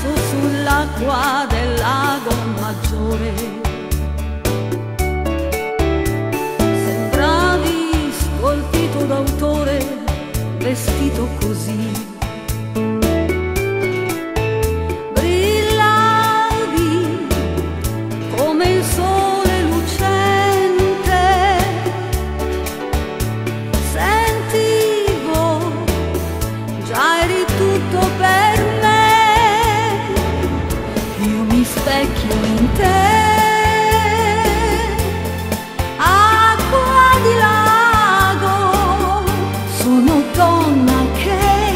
adesso sull'acqua del lago Maggiore. Sembravi scolpito d'autore, vestito così. Brillavi come il sole lucente. Sentivo, già eri tutto per me. Io mi specchio in te. Acqua di lago, sono donna che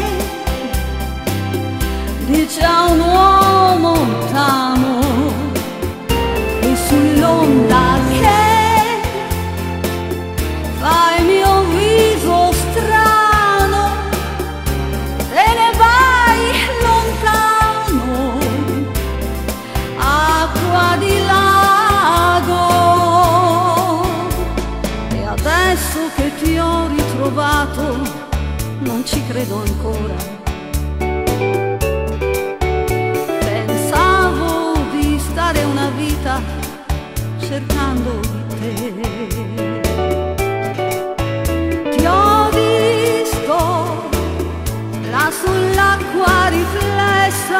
dice a un uomo lontano e sull'onda che fa il mio viso strano, te ne vai lontano. Acqua di lago, e adesso che ti ho ritrovato non ci credo ancora. Una vita cercando di te. Ti ho visto là sull'acqua riflessa,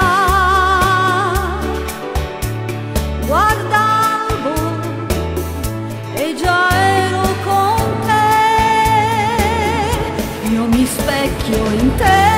guardavo e già ero con te. Io mi specchio in te.